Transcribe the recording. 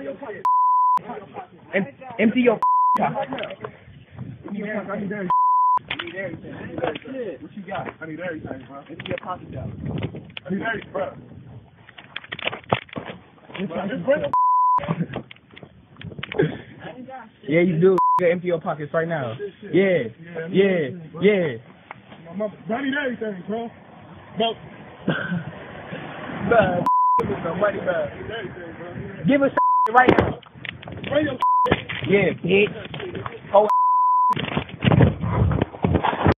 Empty your pocket. I need everything. What you got? I need everything, bro. Empty your pockets out. I need everything, bro. Yeah, you do. Empty your pockets right now. Yeah. I need everything, bro. Bruh, give us some money, bruh. Give us right now. Yeah, bitch. Oh,